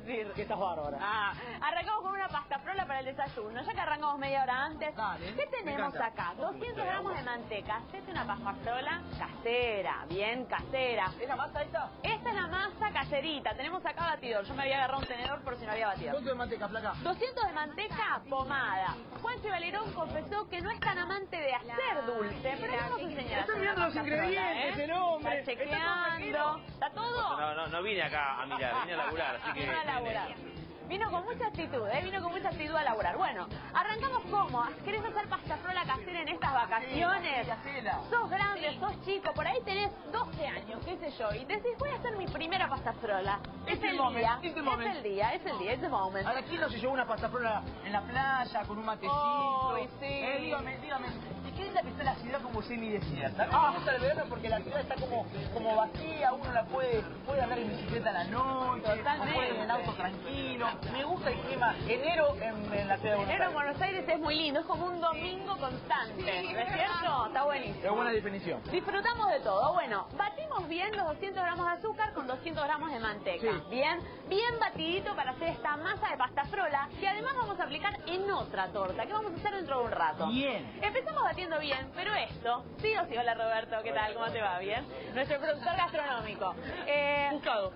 decir. Que estás bárbara. Arrancamos con una pasta frola para el desayuno. Ya que arrancamos media hora antes. Dale, ¿Qué tenemos acá? 200 gramos de manteca. Hacete una pasta frola casera, bien casera. ¿Es la masa esta? Esta es la masa caserita. Tenemos acá batidor. Yo me había agarrado un tenedor por si no había batidor. ¿Cuánto de manteca, flaca? 200 de manteca pomada. Juanchi Valerón confesó que no es tan amante de hacer dulce, pero vamos a enseñar. Estoy mirando los ingredientes, el hombre. Está chequeando. ¿Está todo? No vine acá a mirar, vine a laburar, así que... Vino a laburar. Vino con mucha actitud, vino con mucha actitud a laburar. Bueno, arrancamos como. ¿Querés hacer pasta frola casera en estas vacaciones? Sos grande, sos chico, por ahí tenés 12 años, qué sé yo, y decís, voy a hacer mi primera pasta frola. Es el día, es el día, it's the moment. Ahora, ¿quién no se llevó una pasta frola en la playa, con un matecito? Sí. Dígame. ¿Y qué linda que está la ciudad como semidesierta? A mí me gusta el verano porque la ciudad está como vacía, uno la puede andar en bicicleta a la noche, Totalmente. puede ir en auto tranquilo. Me gusta el clima. Enero en la ciudad de Buenos Aires. Enero en Buenos Aires es muy lindo, es como un domingo constante, ¿no es cierto? Está buenísimo. Es buena definición. Disfrutamos de todo. Bueno, batimos bien los 200 gramos de azúcar con 200 gramos de manteca. Sí. Bien batidito para hacer esta masa de pasta frola, que además vamos a aplicar en otra torta, que vamos a hacer dentro de un rato. Bien. Empezamos batiendo bien, pero esto, sí o sí, hola Roberto, ¿qué tal? ¿Cómo te va? ¿Bien? Nuestro productor gastronómico. Buscado.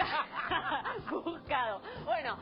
Buscado. Bueno,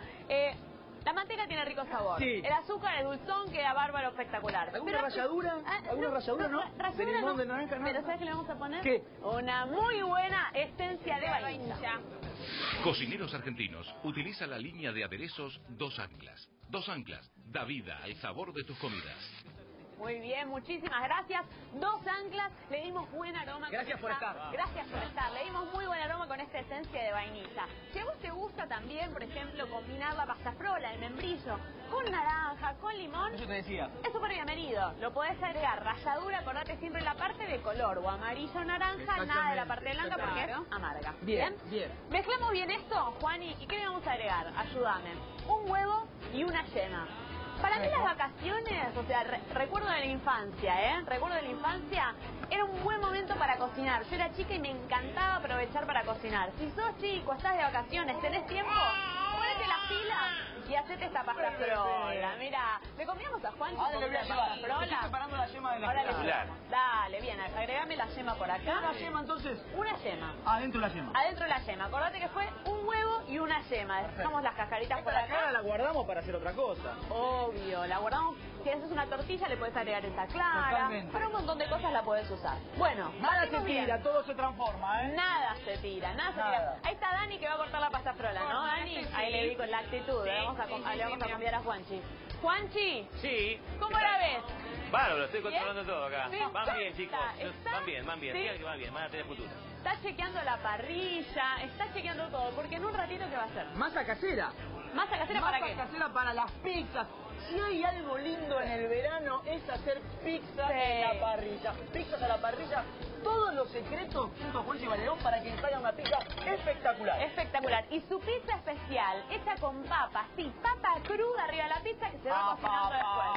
la manteca tiene rico sabor. Sí. El azúcar, el dulzón, queda bárbaro, espectacular. ¿Alguna ralladura? ¿Alguna ralladura, no? Ralladura ¿De limón, no. de naranja, no? Pero ¿sabes qué le vamos a poner? ¿Qué? Una muy buena esencia de vainilla. Cocineros Argentinos utiliza la línea de aderezos Dos Anclas. Dos Anclas da vida al sabor de tus comidas. Muy bien, muchísimas gracias. Dos anclas, le dimos buen aroma. Gracias por estar. Gracias por estar. Le dimos muy buen aroma con esta esencia de vainilla. Si a vos te gusta también, por ejemplo, combinar la pasta frola, el membrillo, con naranja, con limón, Eso te decía. es súper bienvenido. Lo podés agregar ralladura, acordate siempre la parte de color, o amarillo o naranja, nada de la parte blanca porque es amarga. Bien. Mezclamos bien esto, Juani, ¿y qué le vamos a agregar? Ayúdame. Un huevo y una yema. Para mí las vacaciones, o sea, recuerdo de la infancia, recuerdo de la infancia, era un buen momento para cocinar. Yo era chica y me encantaba aprovechar para cocinar. Si sos chico, estás de vacaciones, tenés tiempo, ponete las pilas y hacete esta pasta frola. Mira, ¿le comíamos a Juanchi Ahora le voy a pasta llevar. Estoy frola? preparando la yema de la Ahora le frola. llevo. Dale, bien, agregame la yema por acá. ¿Una yema entonces? Una yema. Adentro la yema. Adentro la yema. Acordate que fue un huevo y una yema. Dejamos las cascaritas por La cara acá. la guardamos para hacer otra cosa. Obvio, la guardamos. Si haces una tortilla le puedes agregar esta clara. Totalmente. Para un montón de cosas la puedes usar. Bueno, Nada se batimos bien. tira, todo se transforma, ¿eh? Nada se tira, nada se Nada. tira. Ahí está Dani que va a cortar la pasta frola, ¿no, Dani? Ahí le vi con la actitud. Le vamos a cambiar a Juanchi. Juanchi, Sí. ¿cómo la ves? Bárbaro, estoy controlando todo acá. Sí. Van bien, chicos. Está- Van bien. sí. Digan que van bien, van a tener futuro. Está chequeando la parrilla, está chequeando todo, porque en un ratito ¿qué va a hacer? Masa casera. ¿Masa casera para qué? Masa casera para las pizzas. Si hay algo lindo en el verano es hacer pizzas Sí. en la parrilla. Pizzas a la parrilla. Todos los secretos junto a Juanchi Valerón para que salga una pizza espectacular. Espectacular. Y su pizza especial, hecha con papa, sí, papa cruda arriba de la pizza que se va cocinando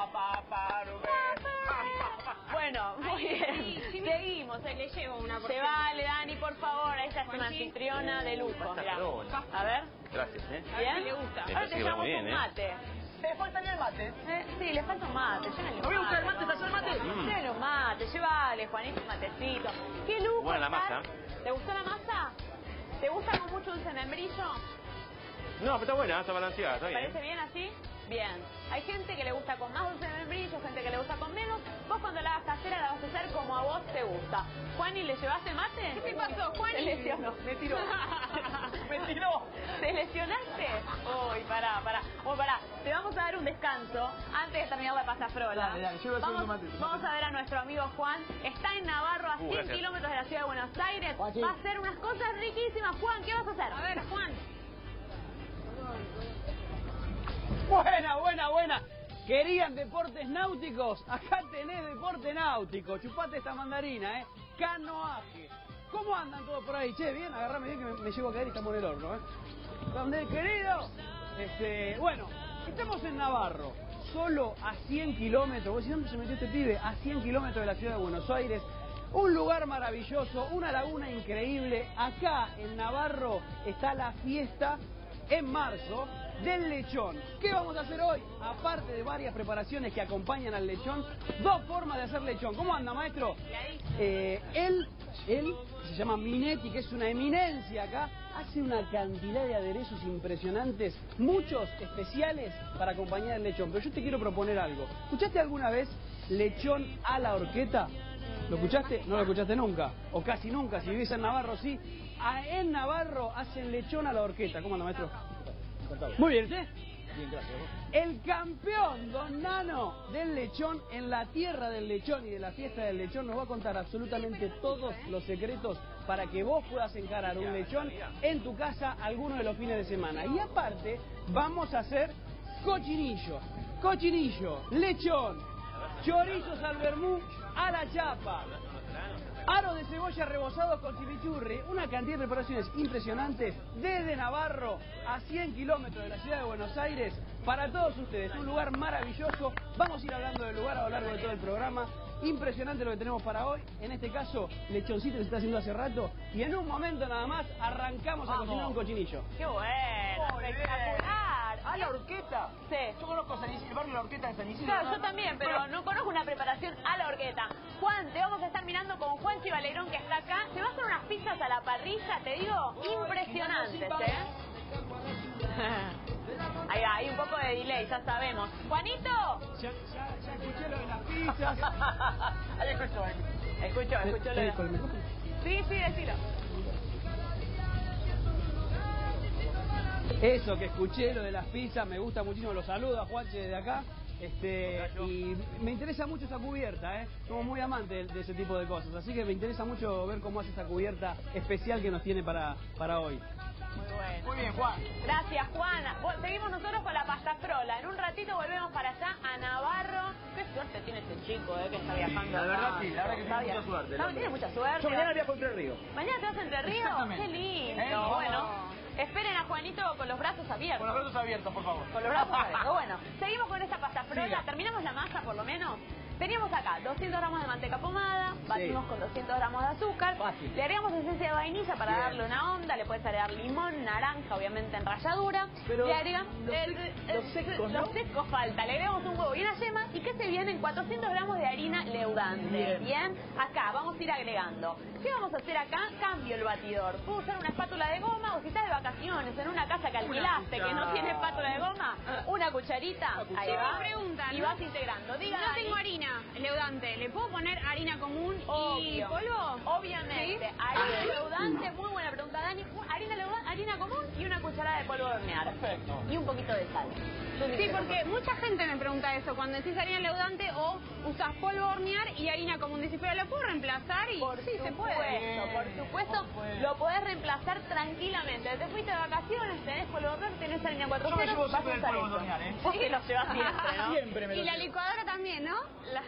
después. Bueno, muy bien. Seguimos. Le llevo una Se vale, Dani, por favor. Esta es una Juanchi. anfitriona de lujo. Pasta Mirá. frola. A ver. Gracias, ¿Bien? le gusta. Ahora te Sí, va llevamos muy bien, un mate. ¿Te falta el mate? Sí, le falta un mate. Llévale un ¿No voy a buscar el mate, mate? ¿Está el mate? Llévale un mate, llévale, Juanito, un matecito. Qué lujo. Buena la estar. masa. ¿Te gustó la masa? ¿Te gusta con mucho dulce de membrillo? No, pero está buena, está balanceada, está ¿Te bien. parece bien así? Bien. Hay gente que le gusta con más dulce de membrillo, gente que le gusta con menos. Vos cuando la hagas casera la vas a hacer como a vos te gusta. Juani, ¿le llevaste mate? ¿Qué te pasó, Juani? Se lesionó. Me tiró. Me tiró. ¿Te lesionaste? Uy, pará. Bueno, pará. Te vamos a dar un descanso antes de terminar la pasta frola. Dale, yo voy a hacer un mate. Vamos a ver a nuestro amigo Juan. Está en Navarro, a 100 gracias. kilómetros de la ciudad de Buenos Aires. Juanchi. Va a hacer unas cosas riquísimas. Juan, ¿qué vas a hacer? A ver, Juan. Buena. ¿Querían deportes náuticos? Acá tenés deporte náutico. Chupate esta mandarina, Canoaje. ¿Cómo andan todos por ahí? Che, bien, agarrame bien que me llevo a caer y estamos en el horno, ¿Dónde, querido? Bueno, estamos en Navarro. Solo a 100 kilómetros. ¿Vos decís dónde se metió este pibe? A 100 kilómetros de la ciudad de Buenos Aires. Un lugar maravilloso, una laguna increíble. Acá en Navarro está la fiesta en marzo del lechón. ¿Qué vamos a hacer hoy? Aparte de varias preparaciones que acompañan al lechón, dos formas de hacer lechón. ¿Cómo anda, maestro? Él se llama Minetti, que es una eminencia acá, hace una cantidad de aderezos impresionantes, muchos especiales para acompañar el lechón. Pero yo te quiero proponer algo. ¿Escuchaste alguna vez lechón a la horqueta? ¿Lo escuchaste? No lo escuchaste nunca, o casi nunca. Si vivís en Navarro, sí. En Navarro hacen lechón a la horqueta. ¿Cómo anda, maestro? Encantado. Muy bien, ¿sí? Bien, gracias. El campeón, don Nano, del lechón, en la tierra del lechón y de la fiesta del lechón, nos va a contar absolutamente todos los secretos para que vos puedas encarar un lechón en tu casa algunos de los fines de semana. Y aparte, vamos a hacer cochinillo, lechón, chorizos al vermú a la chapa, aros de cebolla rebozados con chimichurri, una cantidad de preparaciones impresionantes desde Navarro a 100 kilómetros de la ciudad de Buenos Aires para todos ustedes. Un lugar maravilloso. Vamos a ir hablando del lugar a lo largo de todo el programa. Impresionante lo que tenemos para hoy. En este caso, lechoncito que se está haciendo hace rato. Y en un momento nada más arrancamos a cocinar un cochinillo. ¡Qué bueno! ¡Espectacular! ¿A la horqueta? Sí. Yo conozco el barrio La Horqueta de San Isidro. Claro, yo también, pero no conozco una preparación a la horqueta. Juan, te vamos a estar mirando con Juan Chivaleirón, que está acá. Se va a hacer unas pizzas a la parrilla, te digo, impresionantes, ¿eh? Ahí va, hay un poco de delay, ya sabemos. ¡Juanito! Ya escuché lo de las pizzas. Ahí escucho. Escucho lo de... Sí, decilo. Eso que escuché, lo de las pizzas, me gusta muchísimo. Los saludo a Juanche desde acá. Y me interesa mucho esa cubierta, ¿eh? Somos muy amantes de ese tipo de cosas. Así que me interesa mucho ver cómo hace esta cubierta especial que nos tiene para hoy. Muy bueno. Muy bien, Juan. Gracias, Juan. Seguimos nosotros con la pasta frola. En un ratito volvemos para allá, a Navarro. Qué suerte tiene este chico, que está viajando. La verdad acá. sí, la verdad que tiene mucha suerte. No, tiene mucha suerte. Yo mañana viajo a Entre Ríos. ¿Mañana te vas a Entre Ríos? Exactamente. Qué lindo. Bueno, esperen a Juanito con los brazos abiertos. Con los brazos abiertos, por favor. Con los brazos abiertos. Bueno, seguimos con esta pasta frola. Siga. Terminamos la masa, por lo menos. Teníamos acá 200 gramos de manteca pomada, batimos con 200 gramos de azúcar, Fácil. le agregamos esencia de vainilla para Bien. darle una onda, le puedes agregar limón, naranja, obviamente en ralladura. Pero le agregamos los secos, ¿no? los secos falta, le agregamos un huevo y una yema y que se vienen 400 gramos de harina leudante. Bien, acá vamos a ir agregando. ¿Qué vamos a hacer acá? Cambio el batidor. Puedo usar una espátula de goma o si estás de vacaciones en una casa que alquilaste que no tiene espátula de goma, una cucharita, ahí Sí, va. me preguntan, Y ¿no? vas integrando. Diga, No Dani. tengo harina leudante, ¿le puedo poner harina común y Obvio. polvo? Obviamente. ¿Sí? Harina leudante, muy buena pregunta, Dani. Harina leudante, harina común y una cucharada de polvo de hornear. Perfecto. Y un poquito de sal. Sí, porque mucha gente me pregunta eso, cuando decís harina leudante o usas polvo a hornear y harina común. Dices, pero ¿lo puedo reemplazar? Y Por sí, se puede. Por supuesto, lo podés reemplazar tranquilamente. Te fuiste de vacaciones, tenés polvo de hornear, tenés harina 400. Yo me llevo vas a siempre el usar polvo de eso. hornear, ¿eh? Vos te lo llevas siempre, ¿no? Siempre me lo Y la llevo. licuadora también, ¿no?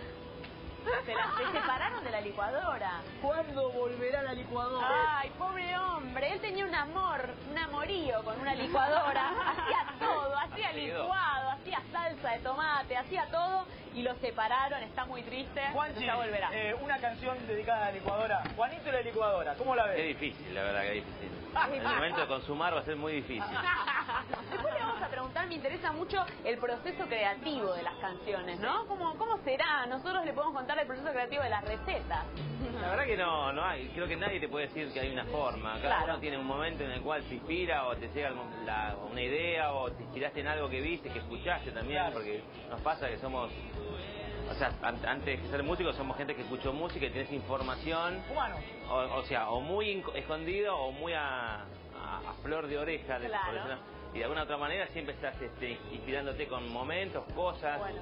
Se separaron de la licuadora. ¿Cuándo volverá la licuadora? Ay, pobre hombre, él tenía un amorío con una licuadora, hacía todo, hacía licuado, hacía salsa de tomate, hacía todo y lo separaron, está muy triste, Juanchi, ya volverá. una canción dedicada a la licuadora. Juanito y la licuadora, ¿cómo la Es ves? difícil, la verdad que es difícil. En el momento de consumar va a ser muy difícil. Después le vamos a preguntar, me interesa mucho el proceso creativo de las canciones, ¿no? ¿Cómo será? Nosotros le podemos contar el proceso creativo de las recetas. La verdad que no hay. Creo que nadie te puede decir que hay una forma. Cada Claro. uno tiene un momento en el cual se inspira o te llega una idea o te inspiraste en algo que viste, que escuchaste también, Claro. porque nos pasa que somos... O sea, antes de ser músicos somos gente que escuchó música y tenés información, Humano. o sea, o muy escondido o muy a flor de oreja. Claro. Por decirlo. Y de alguna otra manera siempre estás inspirándote con momentos, cosas, Bueno.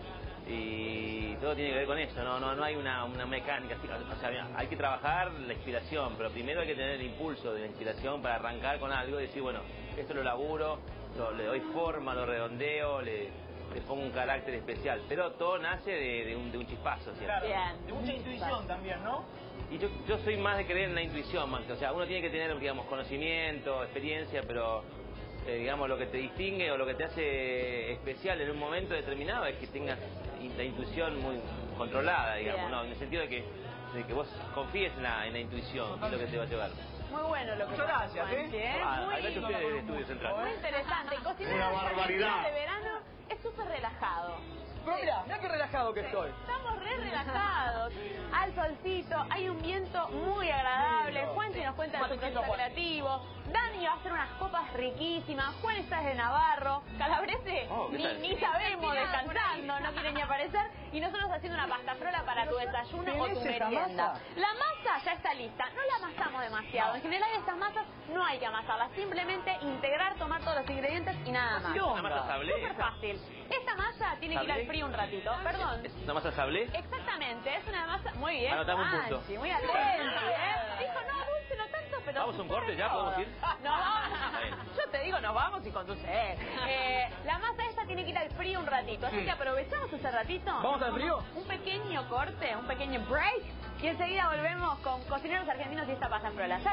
y todo tiene que ver con eso, no hay una mecánica. O sea, hay que trabajar la inspiración, pero primero hay que tener el impulso de la inspiración para arrancar con algo y decir, bueno, esto lo laburo, le doy forma, lo redondeo, le pongo un carácter especial, pero todo nace de un chispazo siempre. Claro. Bien. De mucha intuición también, ¿no? Y yo soy más de creer en la intuición, más que, o sea, uno tiene que tener, digamos, conocimiento, experiencia, pero digamos, lo que te distingue o lo que te hace especial en un momento determinado es que tengas la intuición muy controlada, digamos, Bien. ¿no? En el sentido de que vos confíes en la intuición, que es lo que te va a llevar. Muy bueno lo que Muchas pasa, gracias, Juanchi, Acá Muy, usted de Estudio Central. muy interesante. Cocinar Una en las barbaridad. Argentinas de verano es súper relajado. Pero mirá qué relajado que estoy. Estamos re relajados. Al solcito, hay un viento muy agradable. Juanchi nos cuenta de su proceso creativo. Dani va a hacer unas copas riquísimas. Juan está desde Navarro. Calabrese ¿qué tal? ni sabemos, descansando, no quiere ni aparecer. Y nosotros haciendo una pasta frola para tu desayuno o tu ¿Tenés esa merienda. masa? La masa ya está lista. No la amasamos demasiado. En general estas masas no hay que amasarlas. Simplemente integrar, tomar todos los ingredientes y nada más. ¿Una masa sablé? Súper fácil. Esta masa tiene que ir al ¿Sablé? frío un ratito. Perdón. ¿Es una masa sablé? Exactamente, es una masa... Muy bien. Anotame un punto. Juanchi, muy atento, Dijo, no, dulce, no tanto, pero... ¿Vamos a un corte ya? ¿Podemos ir? No, yo te digo, nos vamos y conduce. La masa esta tiene que ir al frío un ratito, así que aprovechamos ese ratito. ¿Vamos al frío? Un pequeño corte, un pequeño break, y enseguida volvemos con Cocineros Argentinos y esta pasta frola.